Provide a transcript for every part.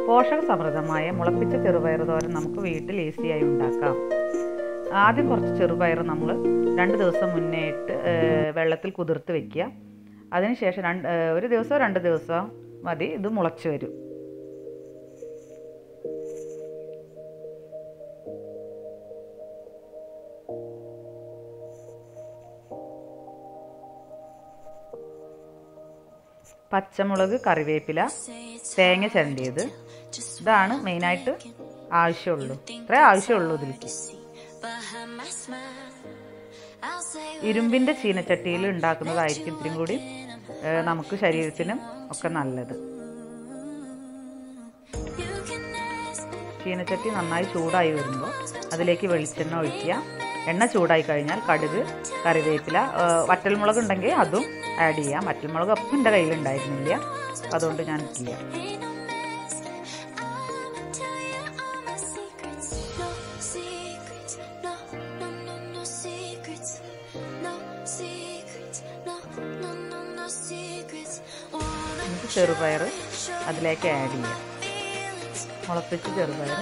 പോഷകസമൃദ്ധമായ മുളപ്പിച്ച ചെറുപയർ തോരൻ നമുക്ക് വീട്ടിൽ ഈസിയായി ഉണ്ടാക്കാം. ആദ്യം കുറച്ച് ചെറുപയർ നമ്മൾ 2 ദിവസം മുന്നേ ഇട്ട് വെള്ളത്തിൽ കുതിർത്ത് വെക്കുക. അതിനുശേഷം 1 ദിവസമോ 2 ദിവസമോ മതി, ഇത് മുളച്ച് വരും. പച്ചമുളക്, കറിവേപ്പില, തേങ്ങ ചിരണ്ടിയത്, ഇതാണ് മെയിനായിട്ട് ആവശ്യമുള്ളൂ. ഇത്രേ ആവശ്യമുള്ളൂ ഇതിലേക്ക്. ഇരുമ്പിൻ്റെ ചീനച്ചട്ടിയിൽ ഉണ്ടാക്കുന്നതായിരിക്കും ഇത്രയും കൂടി നമുക്ക് ശരീരത്തിനും ഒക്കെ നല്ലത്. ചീനച്ചട്ടി നന്നായി ചൂടായി വരുമ്പോൾ അതിലേക്ക് വെളിച്ചെണ്ണ ഒഴിക്കുക. എണ്ണ ചൂടായി കഴിഞ്ഞാൽ കടുക്, കറിവേപ്പില, വറ്റൽമുളക് ഉണ്ടെങ്കിൽ അതും ആഡ് ചെയ്യാം. വറ്റൽമുളക് അപ്പം എൻ്റെ കയ്യിലുണ്ടായിരുന്നില്ല, അതുകൊണ്ട് ഞാൻ ഇട്ടില്ല. ചെറുപയർ അതിലേക്ക് ആഡ് ചെയ്യാം. മുളപ്പിച്ച് ചെറുപയർ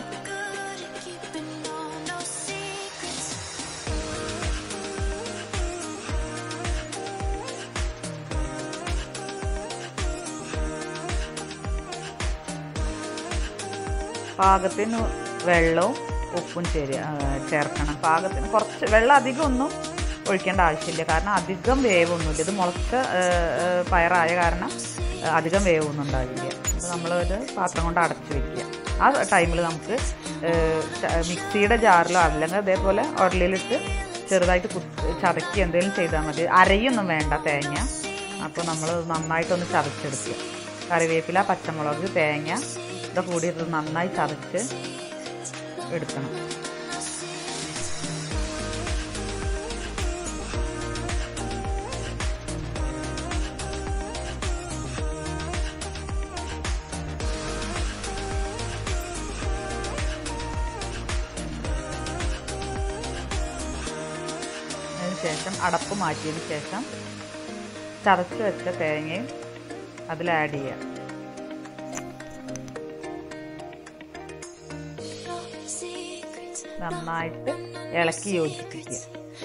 പാകത്തിന് വെള്ളവും ഉപ്പും ചേർക്കണം. പാകത്തിന് കുറച്ച് വെള്ളം അധികം ഒന്നും ഒഴിക്കേണ്ട ആവശ്യമില്ല, കാരണം അധികം വേവൊന്നുമില്ല. ഇത് മുളച്ച പയറായ കാരണം അധികം വേവൊന്നും ഉണ്ടാവില്ല. അപ്പോൾ നമ്മളൊരു പാത്രം കൊണ്ട് അടച്ച് വയ്ക്കുക. ആ ടൈമിൽ നമുക്ക് മിക്സിയുടെ ജാറിലോ അല്ലെങ്കിൽ അതേപോലെ ഉരലിലിട്ട് ചെറുതായിട്ട് ചതക്കി എന്തെങ്കിലും ചെയ്താൽ മതി. അരയൊന്നും വേണ്ട തേങ്ങ. അപ്പോൾ നമ്മൾ നന്നായിട്ടൊന്ന് ചതച്ചെടുക്കുക. കറിവേപ്പില, പച്ചമുളക്, തേങ്ങ ഇതൊക്കെ കൂടി ഇത് നന്നായി ചതച്ച് എടുക്കണം. അതിനുശേഷം അടപ്പ് മാറ്റിയതിന് ശേഷം ചതച്ച് വെച്ച തേങ്ങയും അതിൽ ആഡ് ചെയ്യുക. നന്നായിട്ട് ഇളക്കി യോജിപ്പിക്കുക.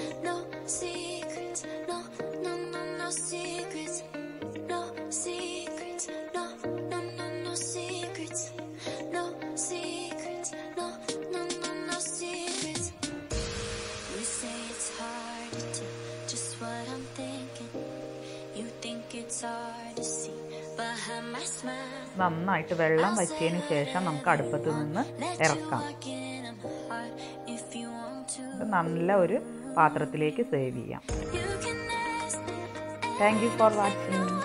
നന്നായിട്ട് വെള്ളം വറ്റിയതിന് ശേഷം നമുക്ക് അടുപ്പത്ത് നിന്ന് ഇറക്കാം. നല്ല ഒരു പാത്രത്തിലേക്ക് സേവ് ചെയ്യാം. Thank you for watching.